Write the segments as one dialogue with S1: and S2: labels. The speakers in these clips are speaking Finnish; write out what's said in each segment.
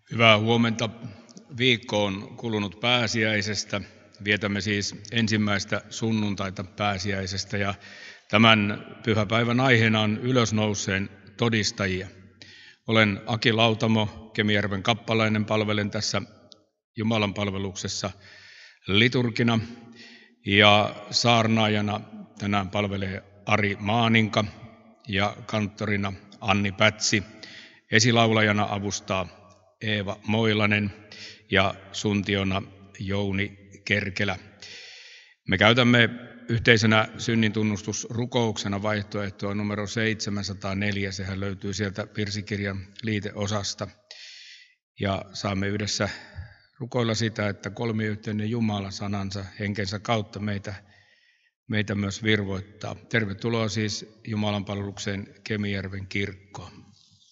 S1: Hyvää huomenta. Viikko on kulunut pääsiäisestä. Vietämme siis ensimmäistä sunnuntaita pääsiäisestä ja tämän pyhäpäivän aiheena on ylösnouseen todistajia. Olen Aki Lautamo, Kemijärven kappalainen, palvelen tässä Jumalan palveluksessa liturgina ja saarnaajana tänään palvelee Ari Maaninka ja kanttorina Anni Pätsi. Esilaulajana avustaa Eeva Moilanen ja suntiona Jouni Kerkelä. Me käytämme yhteisenä synnintunnustusrukouksena vaihtoehtoa numero 704. Sehän löytyy sieltä virsikirjan liiteosasta. Ja saamme yhdessä rukoilla sitä, että kolmiyhteinen Jumala sanansa henkensä kautta meitä myös virvoittaa. Tervetuloa siis Jumalan palvelukseen Kemijärven kirkkoon.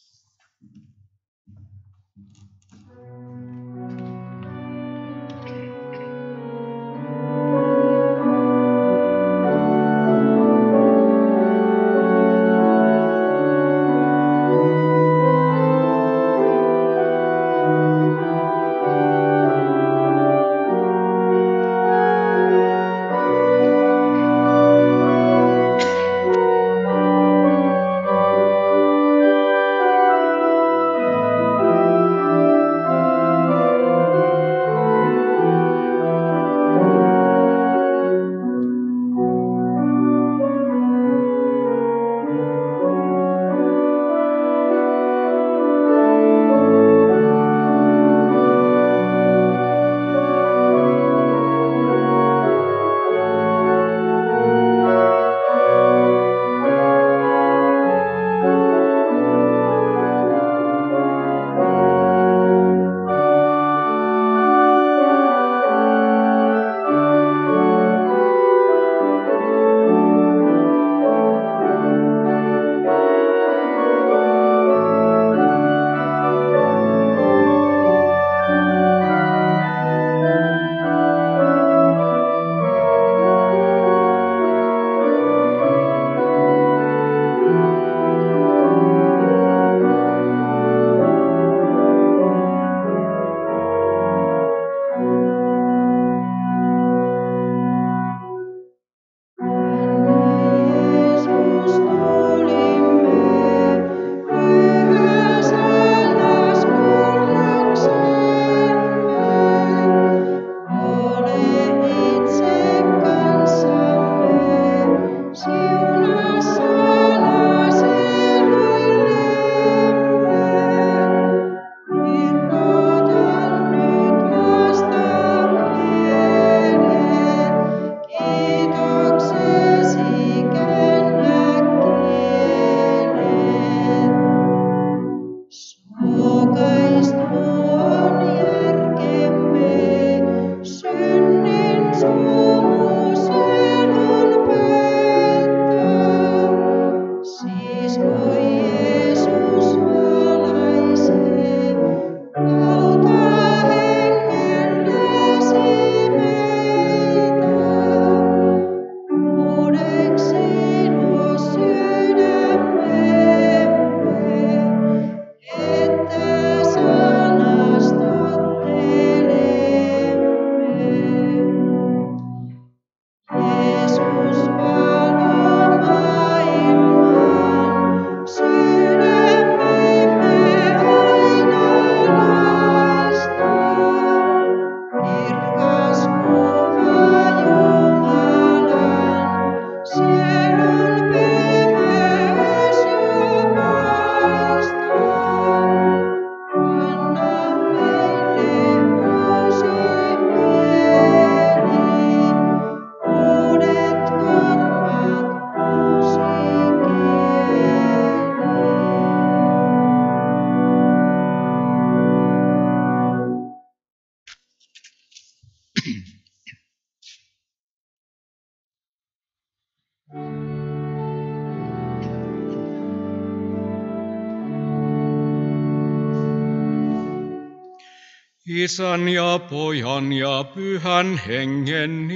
S1: Isän ja Pojan ja Pyhän Hengen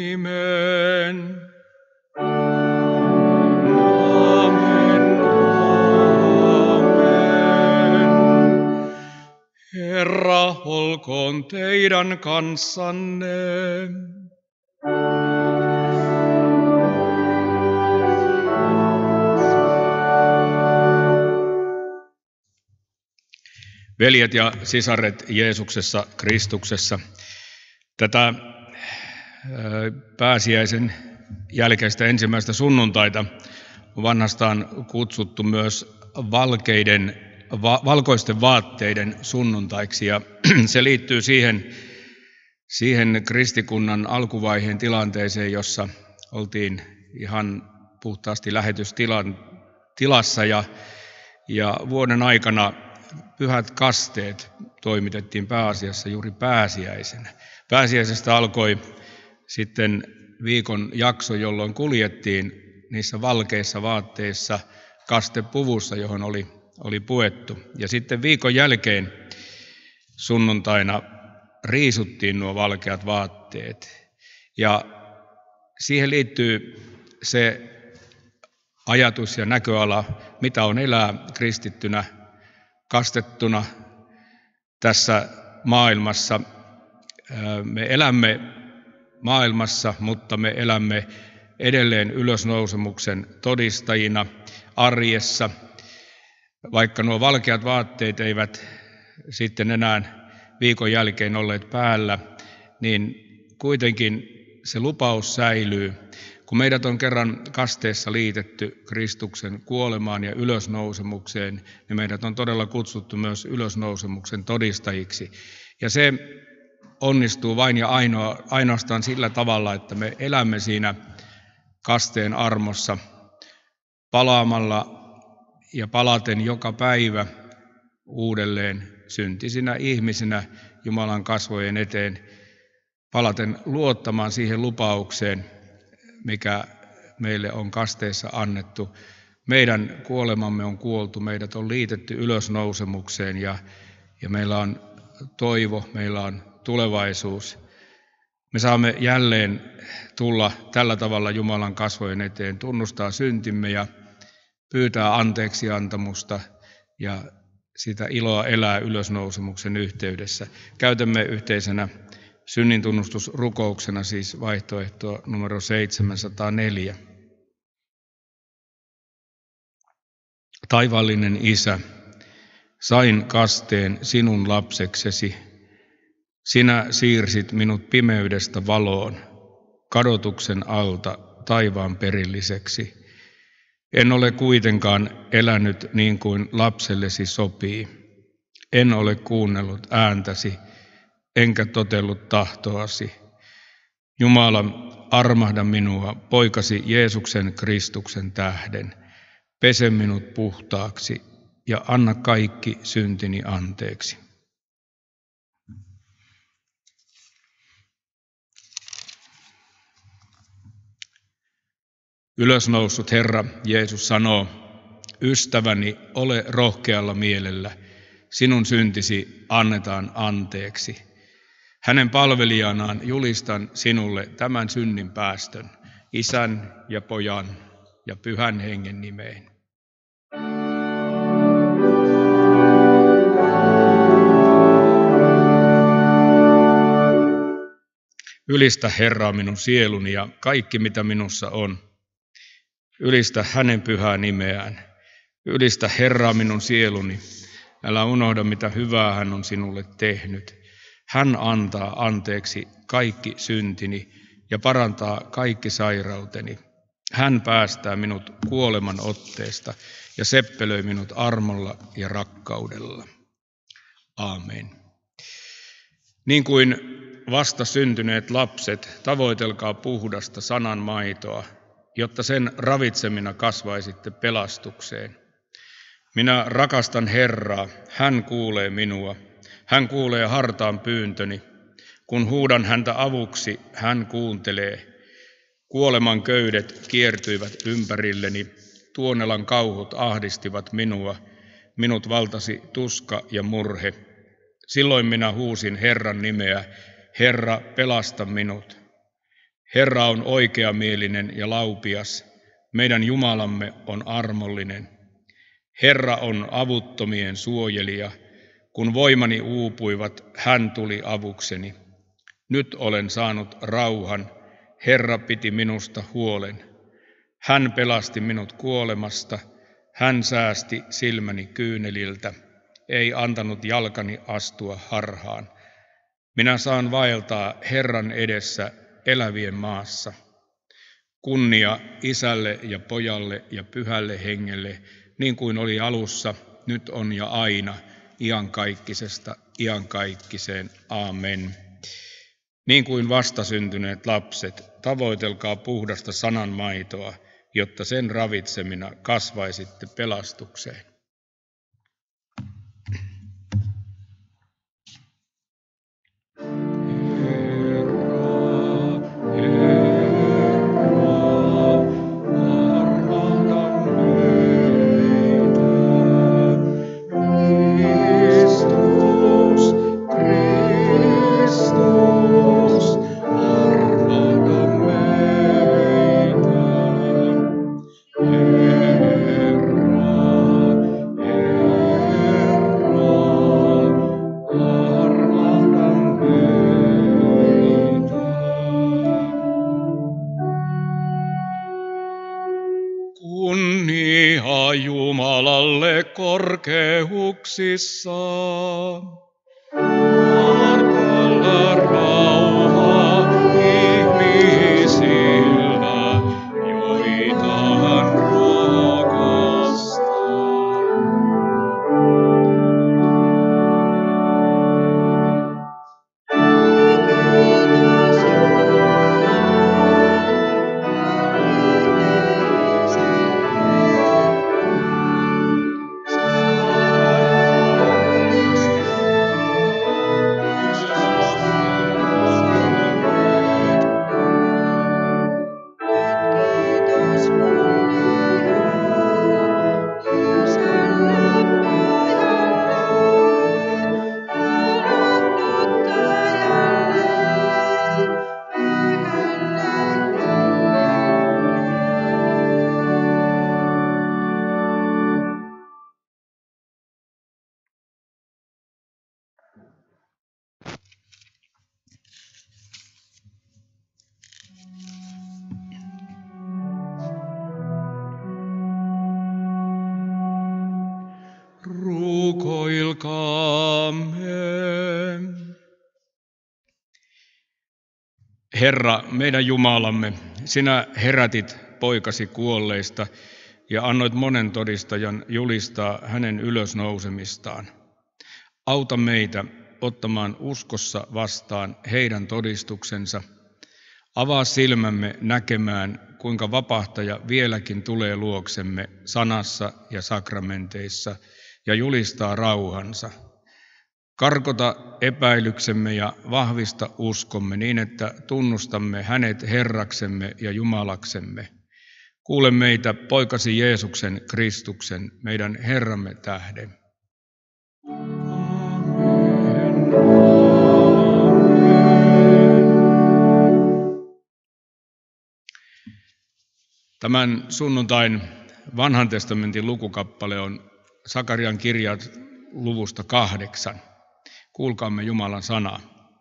S1: nimeen. Amen. Herra olkoon teidän kanssanne. Veljet ja sisaret Jeesuksessa Kristuksessa, tätä pääsiäisen jälkeistä ensimmäistä sunnuntaita on vanhastaan kutsuttu myös valkoisten vaatteiden sunnuntaiksi, ja se liittyy siihen kristikunnan alkuvaiheen tilanteeseen, jossa oltiin ihan puhtaasti lähetystilassa ja vuoden aikana pyhät kasteet toimitettiin pääasiassa juuri pääsiäisenä. Pääsiäisestä alkoi sitten viikon jakso, jolloin kuljettiin niissä valkeissa vaatteissa kastepuvussa, johon oli puettu. Ja sitten viikon jälkeen sunnuntaina riisuttiin nuo valkeat vaatteet. Ja siihen liittyy se ajatus ja näköala, mitä on elää kristittynä, kastettuna tässä maailmassa. Me elämme maailmassa, mutta me elämme edelleen ylösnousemuksen todistajina arjessa. Vaikka nuo valkeat vaatteet eivät sitten enää viikon jälkeen olleet päällä, niin kuitenkin se lupaus säilyy. Kun meidät on kerran kasteessa liitetty Kristuksen kuolemaan ja ylösnousemukseen, niin meidät on todella kutsuttu myös ylösnousemuksen todistajiksi. Ja se onnistuu vain ja ainoastaan sillä tavalla, että me elämme siinä kasteen armossa palaamalla ja palaten joka päivä uudelleen syntisinä ihmisinä Jumalan kasvojen eteen, palaten luottamaan siihen lupaukseen, mikä meille on kasteessa annettu. Meidän kuolemamme on kuoltu, meidät on liitetty ylösnousemukseen ja meillä on toivo, meillä on tulevaisuus. Me saamme jälleen tulla tällä tavalla Jumalan kasvojen eteen, tunnustaa syntimme ja pyytää anteeksiantamusta ja sitä iloa elää ylösnousemuksen yhteydessä. Käytämme yhteisenä synnintunnustusrukouksena siis vaihtoehtoa numero 704. Taivaallinen Isä, sain kasteen sinun lapseksesi. Sinä siirsit minut pimeydestä valoon, kadotuksen alta taivaan perilliseksi. En ole kuitenkaan elänyt niin kuin lapsellesi sopii. En ole kuunnellut ääntäsi, enkä totellut tahtoasi. Jumala, armahda minua poikasi Jeesuksen Kristuksen tähden. Pese minut puhtaaksi ja anna kaikki syntini anteeksi. Ylösnoussut Herra Jeesus sanoo, ystäväni, ole rohkealla mielellä, sinun syntisi annetaan anteeksi. Hänen palvelijanaan julistan sinulle tämän synnin päästön, Isän ja Pojan ja Pyhän Hengen nimeen. Ylistä Herraa minun sieluni ja kaikki mitä minussa on. Ylistä hänen pyhää nimeään. Ylistä Herraa minun sieluni. Älä unohda mitä hyvää hän on sinulle tehnyt. Hän antaa anteeksi kaikki syntini ja parantaa kaikki sairauteni. Hän päästää minut kuoleman otteesta ja seppelöi minut armolla ja rakkaudella. Aamen. Niin kuin vasta syntyneet lapset, tavoitelkaa puhdasta sanan maitoa, jotta sen ravitsemina kasvaisitte pelastukseen. Minä rakastan Herraa, hän kuulee minua, hän kuulee hartaan pyyntöni. Kun huudan häntä avuksi, hän kuuntelee. Kuoleman köydet kiertyivät ympärilleni, tuonelan kauhut ahdistivat minua, minut valtasi tuska ja murhe. Silloin minä huusin Herran nimeä, Herra, pelasta minut. Herra on oikeamielinen ja laupias, meidän Jumalamme on armollinen. Herra on avuttomien suojelija, Kun voimani uupuivat, hän tuli avukseni. Nyt olen saanut rauhan, Herra piti minusta huolen. Hän pelasti minut kuolemasta, hän säästi silmäni kyyneliltä, ei antanut jalkani astua harhaan. Minä saan vaeltaa Herran edessä elävien maassa. Kunnia Isälle ja Pojalle ja Pyhälle Hengelle, niin kuin oli alussa, nyt on ja aina, iankaikkisesta iankaikkiseen. Aamen. Niin kuin vastasyntyneet lapset, tavoitelkaa puhdasta sananmaitoa, jotta sen ravitsemina kasvaisitte pelastukseen. Kunnia Jumalalle korkeuksissa, maalla rauha ihmisillä, joita hän rakastaa. Rukoilkaamme. Herra, meidän Jumalamme, sinä herätit poikasi kuolleista ja annoit monen todistajan julistaa hänen ylösnousemistaan. Auta meitä ottamaan uskossa vastaan heidän todistuksensa. Avaa silmämme näkemään, kuinka vapahtaja vieläkin tulee luoksemme sanassa ja sakramenteissa ja julistaa rauhansa. Karkota epäilyksemme ja vahvista uskomme niin, että tunnustamme hänet Herraksemme ja Jumalaksemme. Kuule meitä poikasi Jeesuksen Kristuksen, meidän Herramme tähden. Tämän sunnuntain vanhan testamentin lukukappale on Sakarian kirjat luvusta 8. Kuulkaamme Jumalan sanaa.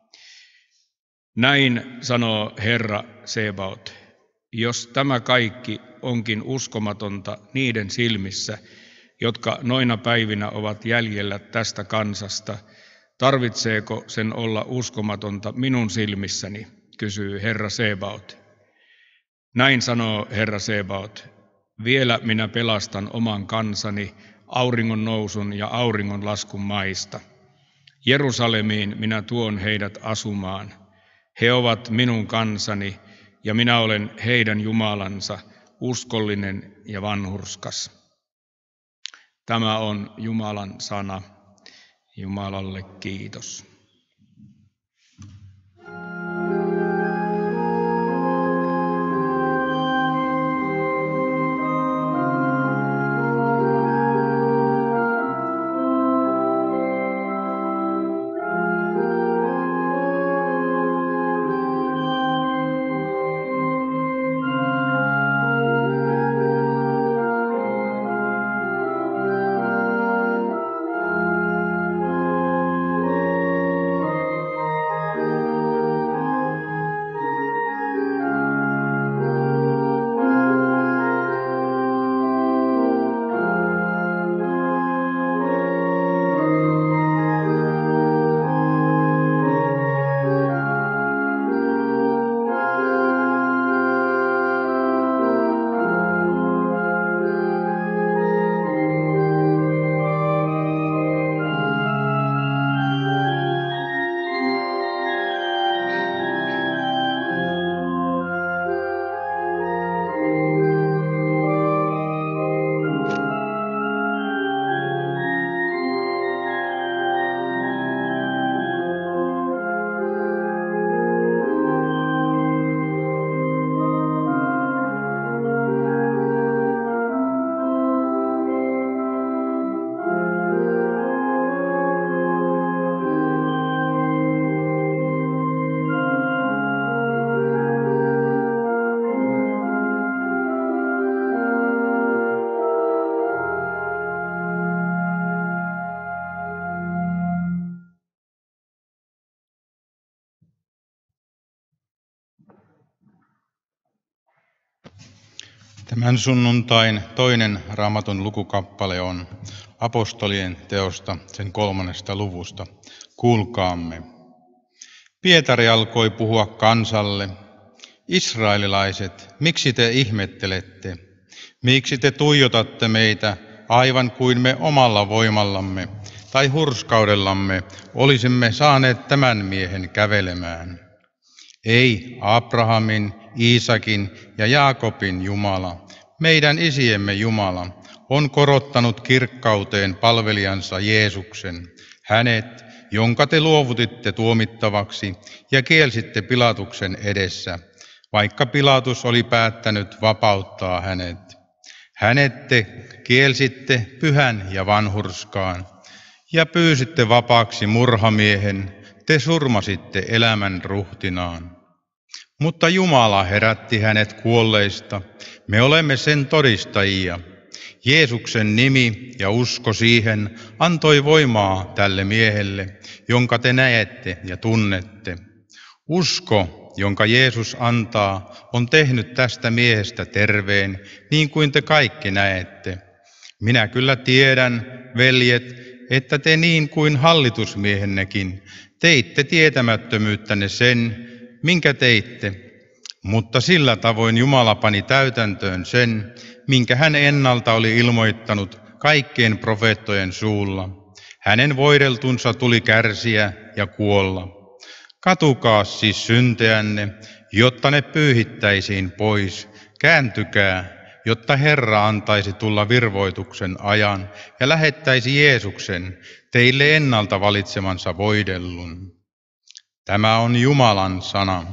S1: Näin sanoo Herra Sebaot, jos tämä kaikki onkin uskomatonta niiden silmissä, jotka noina päivinä ovat jäljellä tästä kansasta, tarvitseeko sen olla uskomatonta minun silmissäni, kysyy Herra Sebaot. Näin sanoo Herra Sebaot, vielä minä pelastan oman kansani auringon nousun ja auringon laskun maista. Jerusalemiin minä tuon heidät asumaan. He ovat minun kansani ja minä olen heidän Jumalansa, uskollinen ja vanhurskas. Tämä on Jumalan sana. Jumalalle kiitos.
S2: Tämän sunnuntain toinen Raamatun lukukappale on Apostolien teosta sen 3. luvusta. Kuulkaamme. Pietari alkoi puhua kansalle. Israelilaiset, miksi te ihmettelette? Miksi te tuijotatte meitä aivan kuin me omalla voimallamme tai hurskaudellamme olisimme saaneet tämän miehen kävelemään? Ei Abrahamin, Iisakin ja Jaakobin Jumala, meidän isiemme Jumala, on korottanut kirkkauteen palvelijansa Jeesuksen, hänet, jonka te luovutitte tuomittavaksi ja kielsitte Pilatuksen edessä, vaikka Pilatus oli päättänyt vapauttaa hänet. Hänet te kielsitte pyhän ja vanhurskaan ja pyysitte vapaaksi murhamiehen, te surmasitte elämän ruhtinaan. Mutta Jumala herätti hänet kuolleista, me olemme sen todistajia. Jeesuksen nimi ja usko siihen antoi voimaa tälle miehelle, jonka te näette ja tunnette. Usko, jonka Jeesus antaa, on tehnyt tästä miehestä terveen, niin kuin te kaikki näette. Minä kyllä tiedän, veljet, että te niin kuin hallitusmiehennekin teitte tietämättömyyttänne sen, minkä teitte, mutta sillä tavoin Jumala pani täytäntöön sen, minkä hän ennalta oli ilmoittanut kaikkien profeettojen suulla. Hänen voideltunsa tuli kärsiä ja kuolla. Katukaa siis synteänne, jotta ne pyyhittäisiin pois. Kääntykää, jotta Herra antaisi tulla virvoituksen ajan ja lähettäisi Jeesuksen, teille ennalta valitsemansa voidellun. Tämä on Jumalan sana.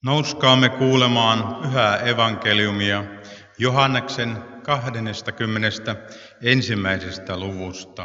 S2: Nouskaamme kuulemaan pyhää evankeliumia Johanneksen 21. luvusta.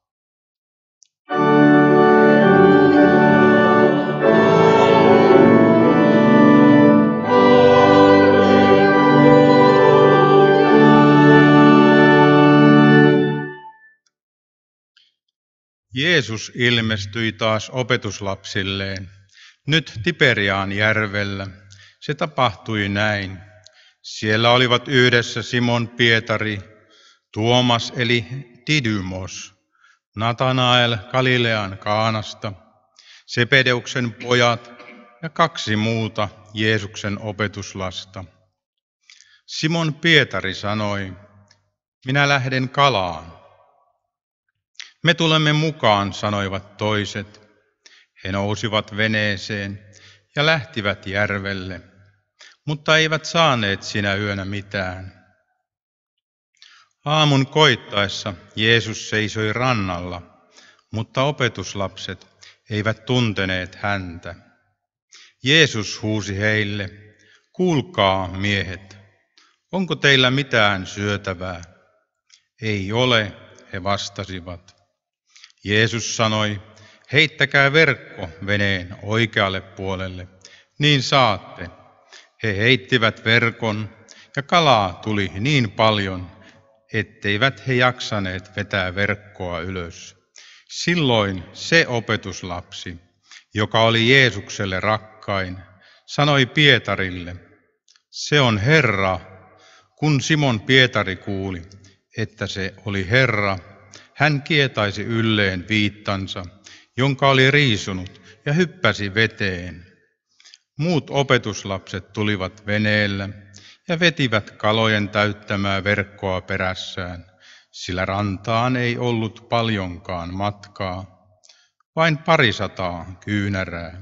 S2: Jeesus ilmestyi taas opetuslapsilleen, nyt Tiberiaan järvellä. Se tapahtui näin. Siellä olivat yhdessä Simon Pietari, Tuomas eli Didymos, Natanael Galilean Kaanasta, Sebedeuksen pojat ja 2 muuta Jeesuksen opetuslasta. Simon Pietari sanoi, minä lähden kalaan. Me tulemme mukaan, sanoivat toiset. He nousivat veneeseen ja lähtivät järvelle, mutta eivät saaneet sinä yönä mitään. Aamun koittaessa Jeesus seisoi rannalla, mutta opetuslapset eivät tunteneet häntä. Jeesus huusi heille, kuulkaa miehet, onko teillä mitään syötävää? Ei ole, he vastasivat. Jeesus sanoi, heittäkää verkko veneen oikealle puolelle, niin saatte. He heittivät verkon ja kalaa tuli niin paljon, etteivät he jaksaneet vetää verkkoa ylös. Silloin se opetuslapsi, joka oli Jeesukselle rakkain, sanoi Pietarille, se on Herra. Kun Simon Pietari kuuli, että se oli Herra, hän kietaisi ylleen viittansa, jonka oli riisunut, ja hyppäsi veteen. Muut opetuslapset tulivat veneellä ja vetivät kalojen täyttämää verkkoa perässään, sillä rantaan ei ollut paljonkaan matkaa, vain 200 kyynärää.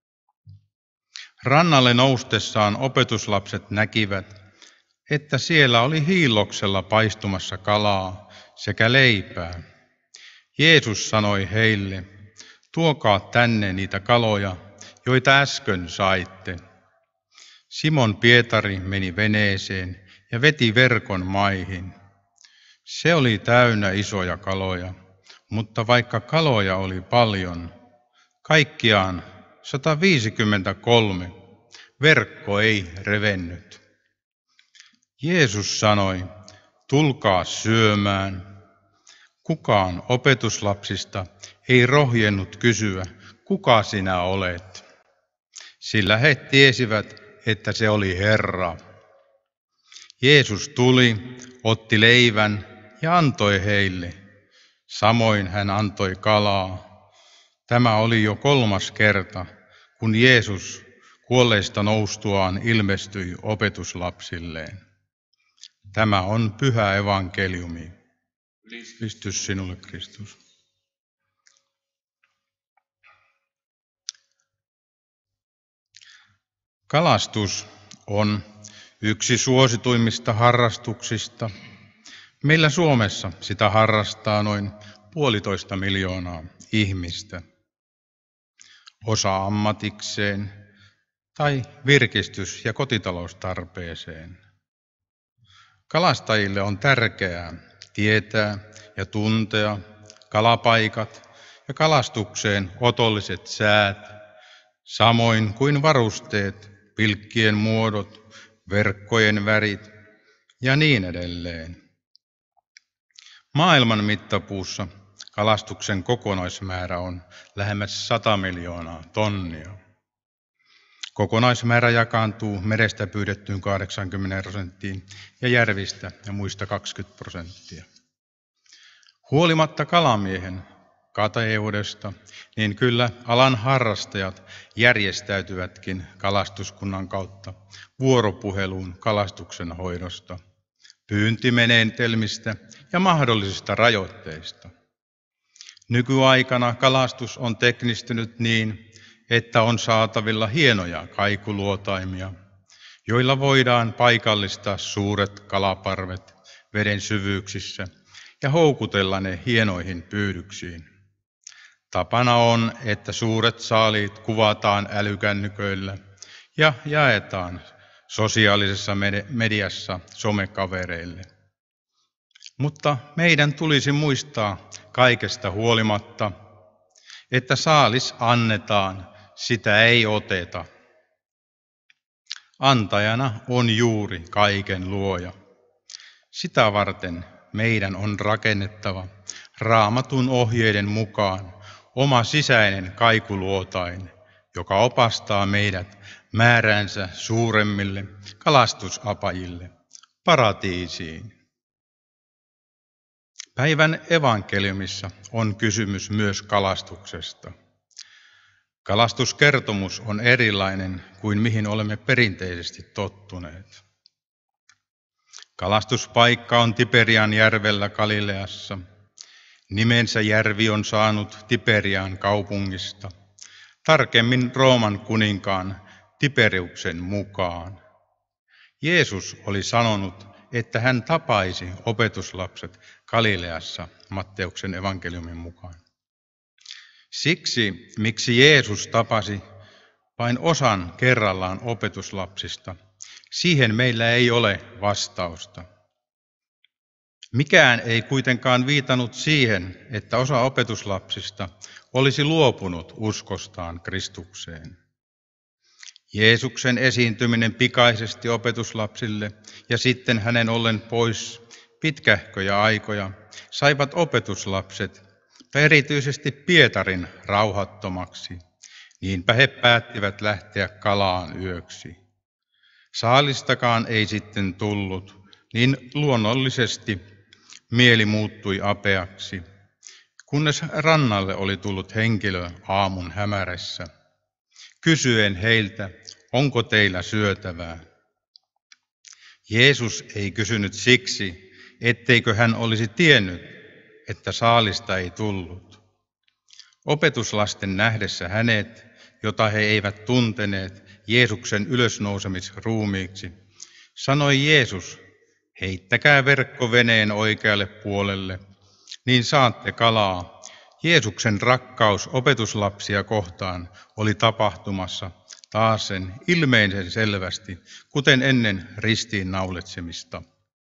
S2: Rannalle noustessaan opetuslapset näkivät, että siellä oli hiilloksella paistumassa kalaa sekä leipää. Jeesus sanoi heille, tuokaa tänne niitä kaloja, joita äsken saitte. Simon Pietari meni veneeseen ja veti verkon maihin. Se oli täynnä isoja kaloja, mutta vaikka kaloja oli paljon, kaikkiaan 153, verkko ei revennyt. Jeesus sanoi, tulkaa syömään. Kukaan opetuslapsista ei rohjennut kysyä, kuka sinä olet, sillä he tiesivät, että se oli Herra. Jeesus tuli, otti leivän ja antoi heille. Samoin hän antoi kalaa. Tämä oli jo 3. kerta, kun Jeesus kuolleista noustuaan ilmestyi opetuslapsilleen. Tämä on pyhä evankeliumi. Ylistys sinulle, Kristus. Kalastus on yksi suosituimmista harrastuksista. Meillä Suomessa sitä harrastaa noin 1,5 miljoonaa ihmistä. Osa ammatikseen tai virkistys- ja kotitaloustarpeeseen. Kalastajille on tärkeää tietää ja tuntea kalapaikat ja kalastukseen otolliset säät, samoin kuin varusteet, pilkkien muodot, verkkojen värit ja niin edelleen. Maailman mittapuussa kalastuksen kokonaismäärä on lähemmäs 100 miljoonaa tonnia. Kokonaismäärä jakaantuu merestä pyydettyyn 80% ja järvistä ja muista 20%. Huolimatta kalamiehen kateudesta, niin kyllä alan harrastajat järjestäytyvätkin kalastuskunnan kautta vuoropuheluun kalastuksen hoidosta, pyyntimenetelmistä ja mahdollisista rajoitteista. Nykyaikana kalastus on teknistynyt niin, että on saatavilla hienoja kaikuluotaimia, joilla voidaan paikallistaa suuret kalaparvet veden syvyyksissä ja houkutella ne hienoihin pyydyksiin. Tapana on, että suuret saaliit kuvataan älykännyköillä ja jaetaan sosiaalisessa mediassa somekavereille. Mutta meidän tulisi muistaa kaikesta huolimatta, että saalis annetaan, sitä ei oteta. Antajana on juuri kaiken luoja. Sitä varten meidän on rakennettava Raamatun ohjeiden mukaan oma sisäinen kaikuluotain, joka opastaa meidät määräänsä suuremmille kalastusapajille, paratiisiin. Päivän evankeliumissa on kysymys myös kalastuksesta. Kalastuskertomus on erilainen kuin mihin olemme perinteisesti tottuneet. Kalastuspaikka on Tiberian järvellä Galileassa. Nimensä järvi on saanut Tiberian kaupungista, tarkemmin Rooman kuninkaan Tiberiuksen mukaan. Jeesus oli sanonut, että hän tapaisi opetuslapset Galileassa Matteuksen evankeliumin mukaan. Siksi, miksi Jeesus tapasi vain osan kerrallaan opetuslapsista, siihen meillä ei ole vastausta. Mikään ei kuitenkaan viitannut siihen, että osa opetuslapsista olisi luopunut uskostaan Kristukseen. Jeesuksen esiintyminen pikaisesti opetuslapsille ja sitten hänen ollen pois pitkähköjä aikoja saivat opetuslapset ja erityisesti Pietarin rauhattomaksi. Niinpä he päättivät lähteä kalaan yöksi. Saalistakaan ei sitten tullut, niin luonnollisesti mieli muuttui apeaksi, kunnes rannalle oli tullut henkilö aamun hämärässä, kysyen heiltä, onko teillä syötävää. Jeesus ei kysynyt siksi, etteikö hän olisi tiennyt, että saalista ei tullut. Opetuslasten nähdessä hänet, jota he eivät tunteneet Jeesuksen ylösnousemisruumiiksi, sanoi Jeesus, heittäkää verkko veneen oikealle puolelle, niin saatte kalaa. Jeesuksen rakkaus opetuslapsia kohtaan oli tapahtumassa taas sen ilmeisen selvästi, kuten ennen ristiin nauletsemista.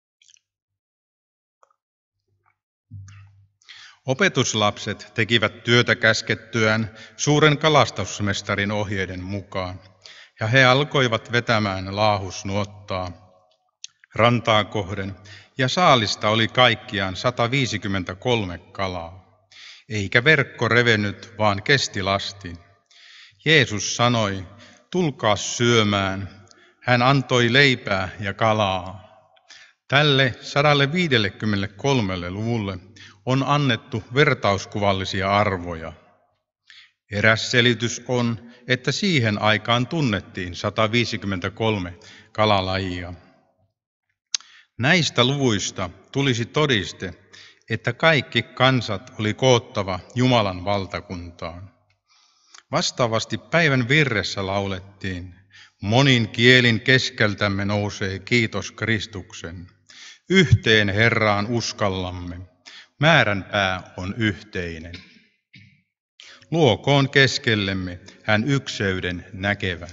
S2: Opetuslapset tekivät työtä käskettyään suuren kalastusmestarin ohjeiden mukaan, ja he alkoivat vetämään laahusnuottaa rantaa kohden, ja saalista oli kaikkiaan 153 kalaa. Eikä verkko revennyt, vaan kesti lasti. Jeesus sanoi, tulkaa syömään. Hän antoi leipää ja kalaa. Tälle 153 luvulle on annettu vertauskuvallisia arvoja. Eräs selitys on, että siihen aikaan tunnettiin 153 kalalajia. Näistä luvuista tulisi todiste, että kaikki kansat oli koottava Jumalan valtakuntaan. Vastaavasti päivän virressä laulettiin, monin kielin keskeltämme nousee kiitos Kristuksen. Yhteen Herraan uskallamme, määränpää on yhteinen. Luokoon keskellemme hän ykseyden näkevän.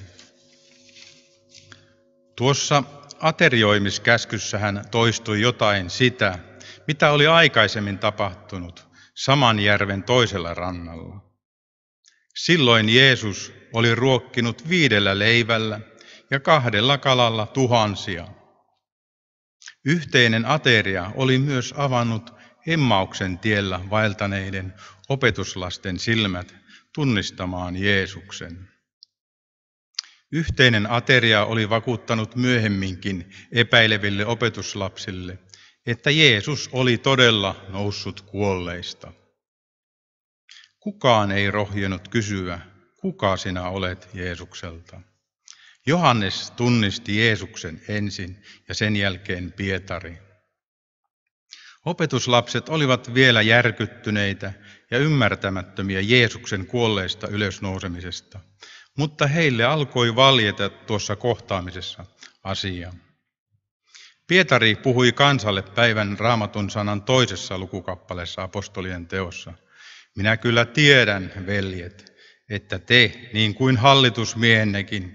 S2: Tuossa aterioimiskäskyssähän toistui jotain sitä, mitä oli aikaisemmin tapahtunut saman järven toisella rannalla. Silloin Jeesus oli ruokkinut 5 leivällä ja 2 kalalla tuhansia. Yhteinen ateria oli myös avannut Emmauksen tiellä vaeltaneiden opetuslasten silmät tunnistamaan Jeesuksen. Yhteinen ateria oli vakuuttanut myöhemminkin epäileville opetuslapsille, että Jeesus oli todella noussut kuolleista. Kukaan ei rohjennut kysyä, kuka sinä olet Jeesukselta. Johannes tunnisti Jeesuksen ensin ja sen jälkeen Pietari. Opetuslapset olivat vielä järkyttyneitä ja ymmärtämättömiä Jeesuksen kuolleista ylösnousemisesta, mutta heille alkoi valjeta tuossa kohtaamisessa asia. Pietari puhui kansalle päivän Raamatun sanan 2. lukukappaleessa apostolien teossa. Minä kyllä tiedän, veljet, että te, niin kuin hallitusmiehennekin,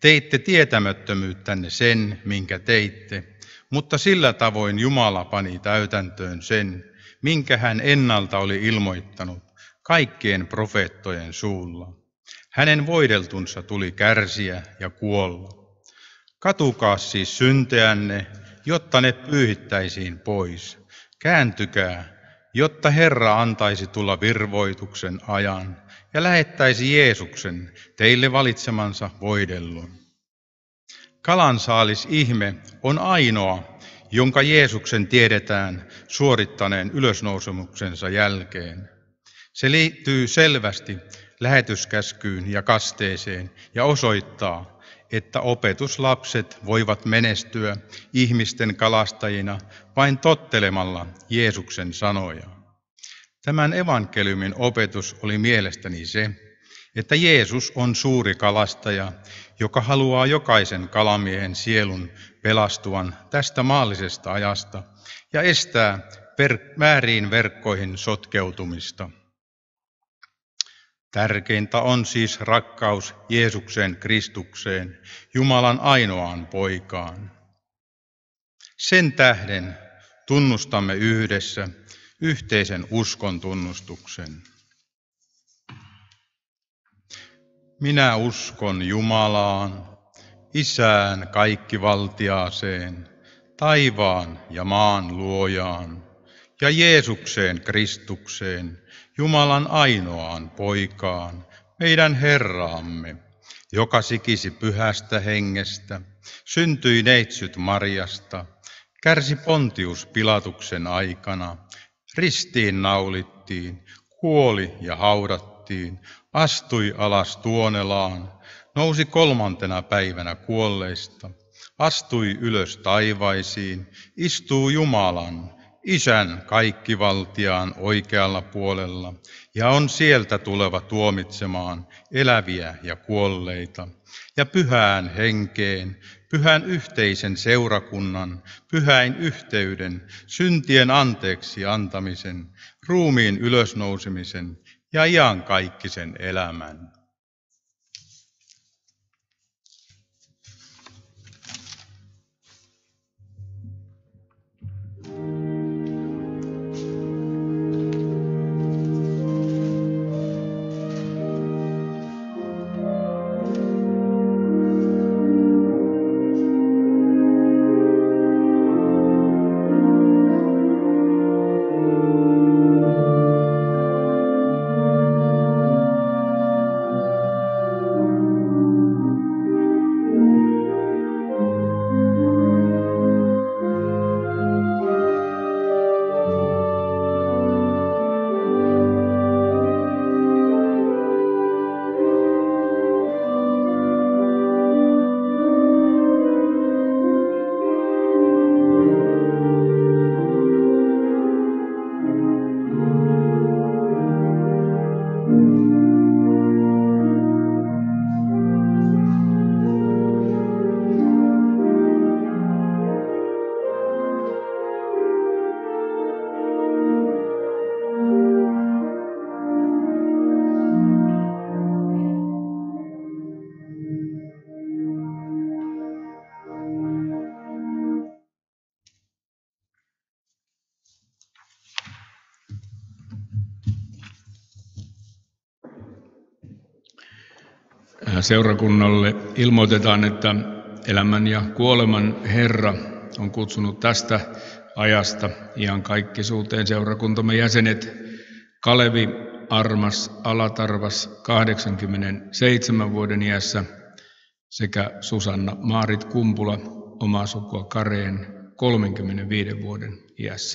S2: Teitte tietämättömyyttänne sen, minkä teitte, mutta sillä tavoin Jumala pani täytäntöön sen, minkä hän ennalta oli ilmoittanut kaikkien profeettojen suulla. Hänen voideltunsa tuli kärsiä ja kuolla. Katukaa siis synteänne, jotta ne pyyhittäisiin pois. Kääntykää, jotta Herra antaisi tulla virvoituksen ajan ja lähettäisi Jeesuksen teille valitsemansa voidellun. Kalansaalis ihme on ainoa, jonka Jeesuksen tiedetään suorittaneen ylösnousemuksensa jälkeen. Se liittyy selvästi lähetyskäskyyn ja kasteeseen ja osoittaa, että opetuslapset voivat menestyä ihmisten kalastajina vain tottelemalla Jeesuksen sanoja. Tämän evankeliumin opetus oli mielestäni se, että Jeesus on suuri kalastaja, joka haluaa jokaisen kalamiehen sielun pelastuvan tästä maallisesta ajasta ja estää vääriin verkkoihin sotkeutumista. Tärkeintä on siis rakkaus Jeesukseen Kristukseen, Jumalan ainoaan poikaan. Sen tähden tunnustamme yhdessä yhteisen uskon tunnustuksen. Minä uskon Jumalaan, Isään kaikkivaltiaaseen, taivaan ja maan luojaan, ja Jeesukseen Kristukseen, Jumalan ainoaan poikaan, meidän Herraamme, joka sikisi pyhästä hengestä, syntyi neitsyt Mariasta, kärsi Pontius Pilatuksen aikana, ristiin naulittiin, kuoli ja haudattiin, astui alas Tuonelaan, nousi 3. päivänä kuolleista, astui ylös taivaisiin, istuu Jumalan, Isän kaikkivaltiaan oikealla puolella ja on sieltä tuleva tuomitsemaan eläviä ja kuolleita ja pyhään henkeen, pyhän yhteisen seurakunnan, pyhäin yhteyden, syntien anteeksi antamisen, ruumiin ylösnousemisen ja iankaikkisen elämän.
S1: Seurakunnalle ilmoitetaan, että elämän ja kuoleman Herra on kutsunut tästä ajasta iankaikkisuuteen seurakuntamme jäsenet Kalevi Armas Alatarvas 87 vuoden iässä sekä Susanna Maarit Kumpula omaa sukua Kareen 35 vuoden iässä.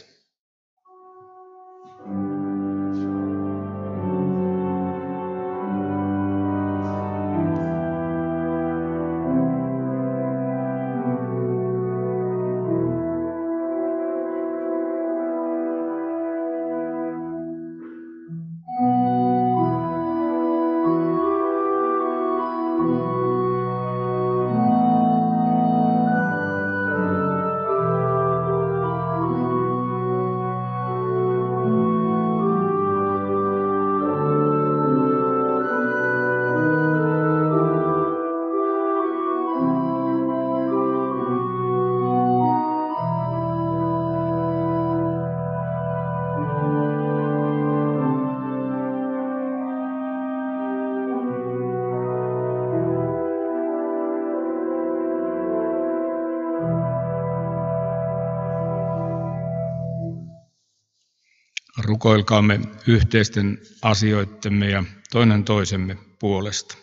S1: Rukoilkaamme yhteisten asioittemme ja toinen toisemme puolesta.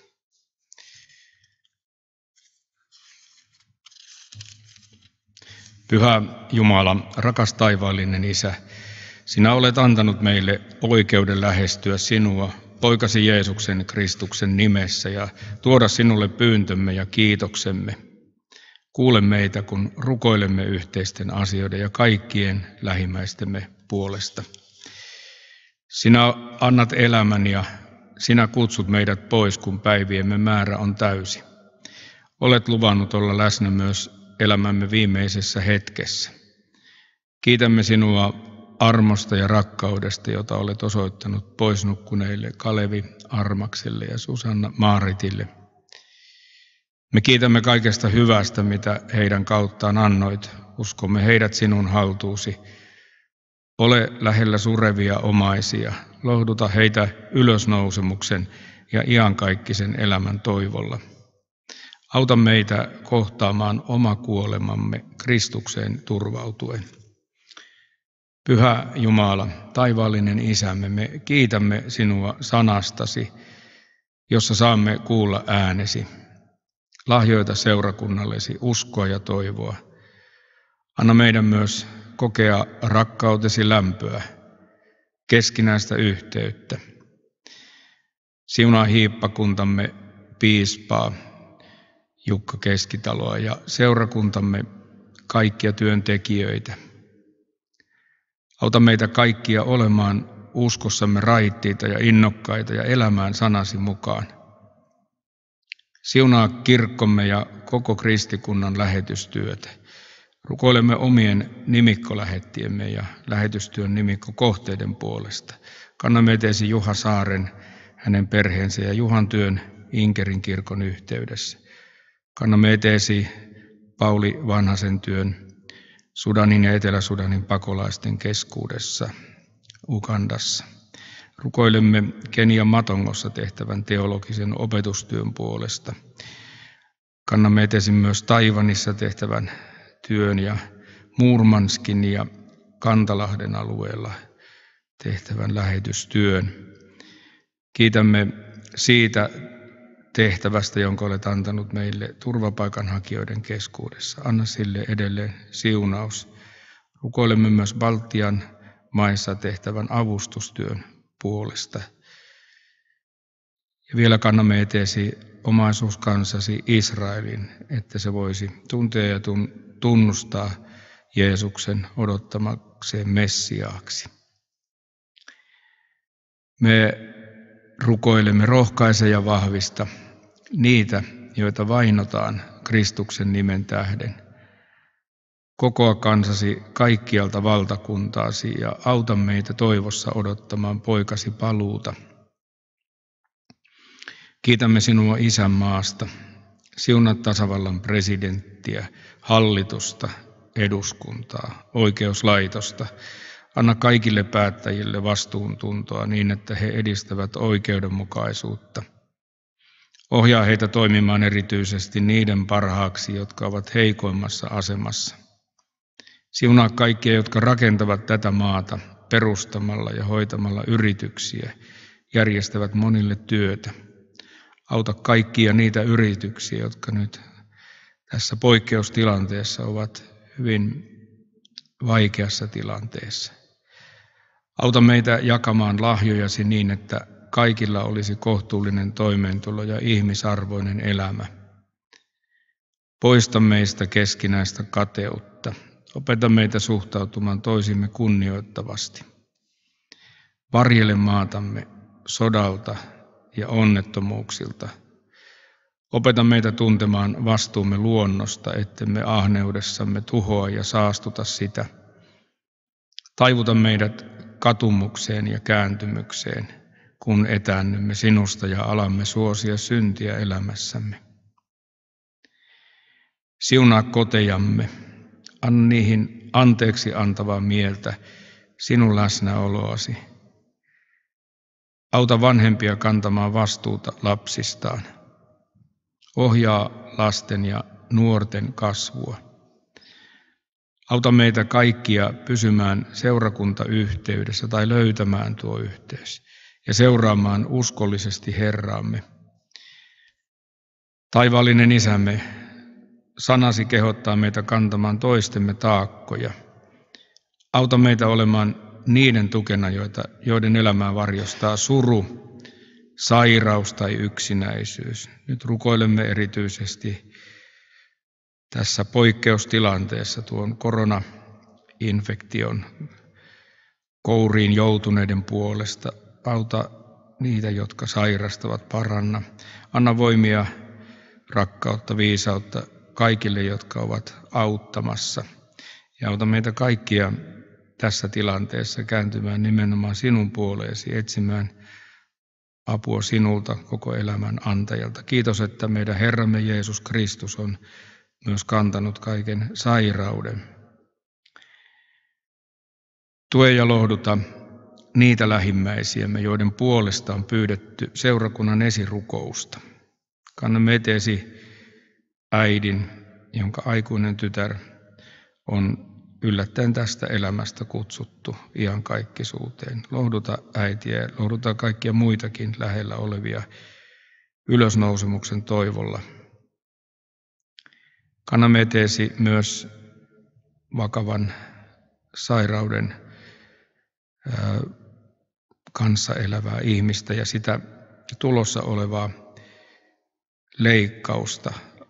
S1: Pyhä Jumala, rakas taivaallinen Isä, sinä olet antanut meille oikeuden lähestyä sinua, poikasi Jeesuksen Kristuksen nimessä ja tuoda sinulle pyyntömme ja kiitoksemme. Kuule meitä, kun rukoilemme yhteisten asioiden ja kaikkien lähimmäistemme puolesta. Sinä annat elämän ja sinä kutsut meidät pois, kun päiviemme määrä on täysi. Olet luvannut olla läsnä myös elämämme viimeisessä hetkessä. Kiitämme sinua armosta ja rakkaudesta, jota olet osoittanut poisnukkuneille Kalevi Armakselle ja Susanna Maaritille. Me kiitämme kaikesta hyvästä, mitä heidän kauttaan annoit. Uskomme heidät sinun haltuusi. Ole lähellä surevia omaisia. Lohduta heitä ylösnousemuksen ja iankaikkisen elämän toivolla. Auta meitä kohtaamaan oma kuolemamme Kristukseen turvautuen. Pyhä Jumala, taivaallinen Isämme, me kiitämme sinua sanastasi, jossa saamme kuulla äänesi. Lahjoita seurakunnallesi uskoa ja toivoa. Anna meidän myös kokea rakkautesi lämpöä, keskinäistä yhteyttä. Siunaa hiippakuntamme piispaa Jukka Keskitaloa ja seurakuntamme kaikkia työntekijöitä. Auta meitä kaikkia olemaan uskossamme raittiita ja innokkaita ja elämään sanasi mukaan. Siunaa kirkkomme ja koko kristikunnan lähetystyötä. Rukoilemme omien nimikkolähettiemme ja lähetystyön nimikkokohteiden puolesta. Kannamme eteesi Juha Saaren, hänen perheensä ja Juhan työn Inkerin kirkon yhteydessä. Kannamme eteesi Pauli Vanhasen työn Sudanin ja Etelä-Sudanin pakolaisten keskuudessa Ugandassa. Rukoilemme Kenian Matongossa tehtävän teologisen opetustyön puolesta. Kannamme eteesi myös Taiwanissa tehtävän työn ja Murmanskin ja Kantalahden alueella tehtävän lähetystyön. Kiitämme siitä tehtävästä, jonka olet antanut meille turvapaikanhakijoiden keskuudessa. Anna sille edelleen siunaus. Rukoilemme myös Baltian maissa tehtävän avustustyön puolesta. Ja vielä kannamme eteesi omaisuuskansasi Israelin, että se voisi tuntea ja tunnustaa Jeesuksen odottamakseen Messiaaksi. Me rukoilemme rohkaise ja vahvista niitä, joita vainotaan Kristuksen nimen tähden. Kokoa kansasi kaikkialta valtakuntaasi ja auta meitä toivossa odottamaan poikasi paluuta. Kiitämme sinua isänmaasta, siunaa tasavallan presidenttiä, hallitusta, eduskuntaa, oikeuslaitosta. Anna kaikille päättäjille vastuuntuntoa niin, että he edistävät oikeudenmukaisuutta. Ohjaa heitä toimimaan erityisesti niiden parhaaksi, jotka ovat heikoimmassa asemassa. Siunaa kaikkia, jotka rakentavat tätä maata perustamalla ja hoitamalla yrityksiä, järjestävät monille työtä. Auta kaikkia niitä yrityksiä, jotka nyt tässä poikkeustilanteessa ovat hyvin vaikeassa tilanteessa. Auta meitä jakamaan lahjojasi niin, että kaikilla olisi kohtuullinen toimeentulo ja ihmisarvoinen elämä. Poista meistä keskinäistä kateutta. Opeta meitä suhtautumaan toisimme kunnioittavasti. Varjele maatamme sodalta ja onnettomuuksilta. Opeta meitä tuntemaan vastuumme luonnosta, ettemme ahneudessamme tuhoa ja saastuta sitä. Taivuta meidät katumukseen ja kääntymykseen, kun etäännymme sinusta ja alamme suosia syntiä elämässämme. Siunaa kotejamme, anna niihin anteeksi antavaa mieltä sinun läsnäoloasi. Auta vanhempia kantamaan vastuuta lapsistaan. Ohjaa lasten ja nuorten kasvua. Auta meitä kaikkia pysymään seurakuntayhteydessä tai löytämään tuo yhteys ja seuraamaan uskollisesti Herraamme. Taivaallinen Isämme, sanasi kehottaa meitä kantamaan toistemme taakkoja. Auta meitä olemaan niiden tukena, joiden elämää varjostaa suru, sairaus tai yksinäisyys. Nyt rukoilemme erityisesti tässä poikkeustilanteessa tuon koronainfektion kouriin joutuneiden puolesta. Auta niitä, jotka sairastavat, paranna. Anna voimia, rakkautta, viisautta kaikille, jotka ovat auttamassa. Ja auta meitä kaikkia tässä tilanteessa kääntymään nimenomaan sinun puoleesi, etsimään apua sinulta, koko elämän antajalta. Kiitos, että meidän Herramme Jeesus Kristus on myös kantanut kaiken sairauden. Tue ja lohduta niitä lähimmäisiämme, joiden puolesta on pyydetty seurakunnan esirukousta. Kannamme eteesi äidin, jonka aikuinen tytär on yllättäen tästä elämästä kutsuttu iankaikkisuuteen. Lohduta äitiä ja lohduta kaikkia muitakin lähellä olevia ylösnousemuksen toivolla. Kannamme eteesi myös vakavan sairauden kanssa elävää ihmistä ja sitä tulossa olevaa leikkausta.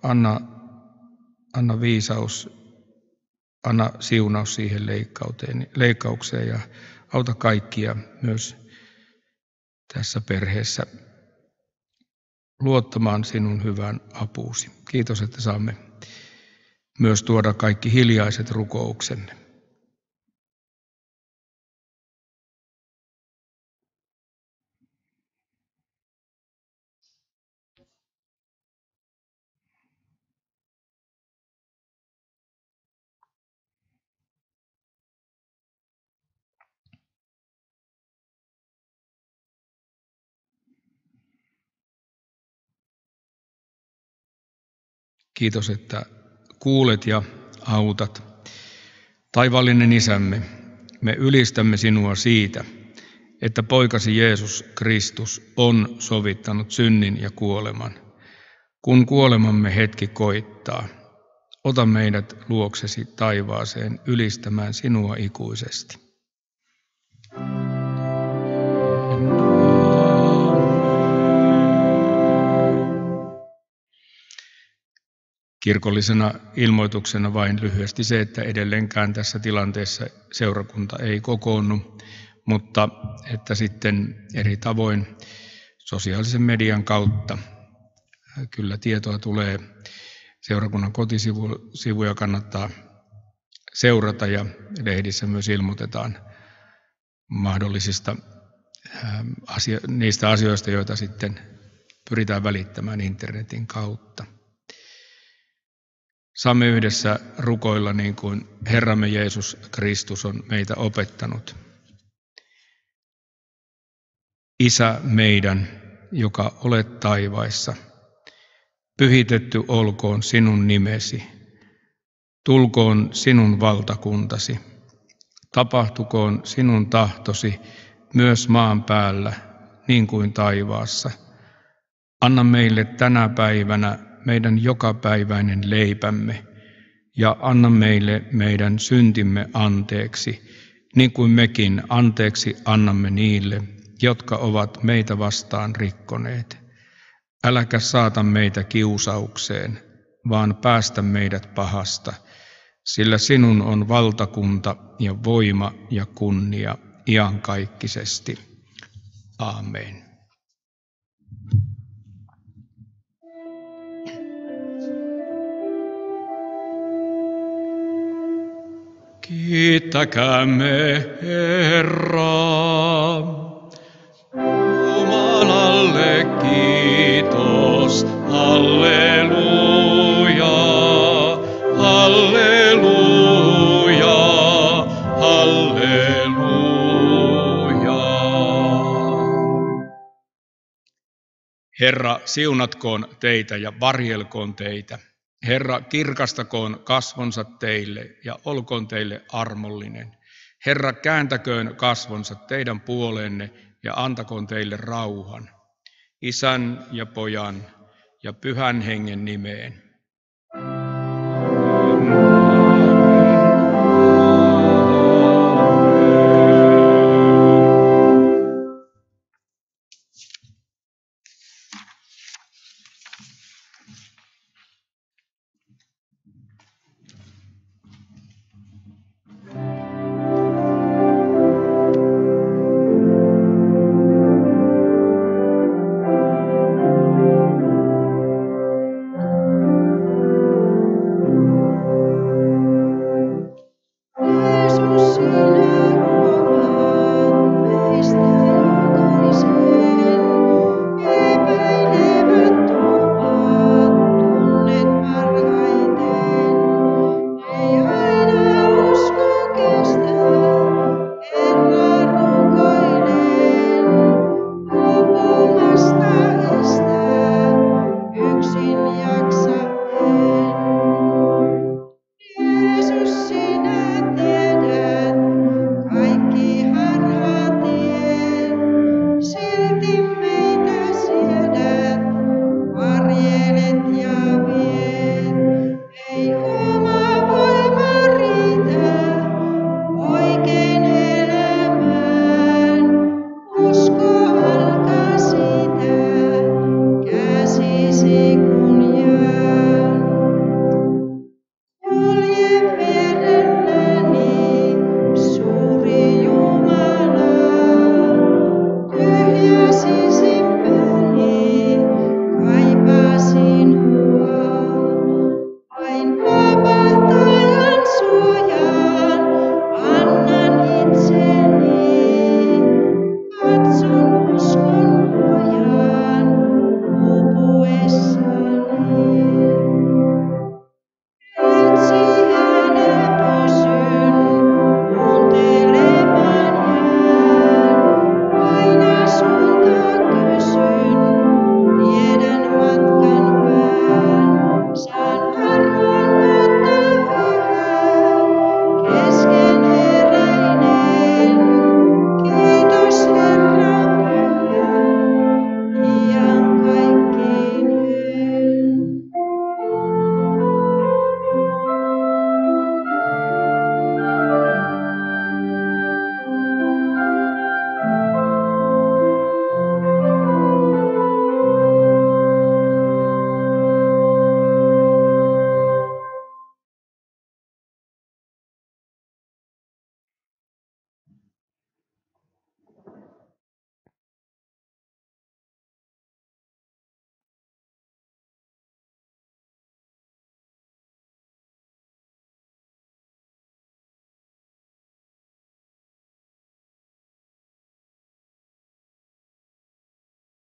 S1: Anna viisaus, anna siunaus siihen leikkaukseen ja auta kaikkia myös tässä perheessä luottamaan sinun hyvän apuusi. Kiitos, että saamme myös tuoda kaikki hiljaiset rukouksemme. Kiitos, että kuulet ja autat. Taivaallinen Isämme, me ylistämme sinua siitä, että poikasi Jeesus Kristus on sovittanut synnin ja kuoleman. Kun kuolemamme hetki koittaa, ota meidät luoksesi taivaaseen ylistämään sinua ikuisesti. Kirkollisena ilmoituksena vain lyhyesti se, että edelleenkään tässä tilanteessa seurakunta ei kokoonnu, mutta että sitten eri tavoin sosiaalisen median kautta kyllä tietoa tulee. Seurakunnan kotisivuja kannattaa seurata ja lehdissä myös ilmoitetaan mahdollisista niistä asioista, joita sitten pyritään välittämään internetin kautta. Saamme yhdessä rukoilla niin kuin Herramme Jeesus Kristus on meitä opettanut. Isä meidän, joka olet taivaissa, pyhitetty olkoon sinun nimesi, tulkoon sinun valtakuntasi, tapahtukoon sinun tahtosi myös maan päällä niin kuin taivaassa. Anna meille tänä päivänä meidän jokapäiväinen leipämme ja anna meille meidän syntimme anteeksi, niin kuin mekin anteeksi annamme niille, jotka ovat meitä vastaan rikkoneet. Äläkä saata meitä kiusaukseen, vaan päästä meidät pahasta, sillä sinun on valtakunta ja voima ja kunnia iankaikkisesti. Aamen. Kiittäkäämme Herraa. Jumalalle kiitos, halleluja, halleluja, halleluja. Herra, siunatkoon teitä ja varjelkoon teitä. Herra, kirkastakoon kasvonsa teille ja olkoon teille armollinen. Herra, kääntäköön kasvonsa teidän puoleenne ja antakoon teille rauhan. Isän ja Pojan ja Pyhän Hengen nimeen.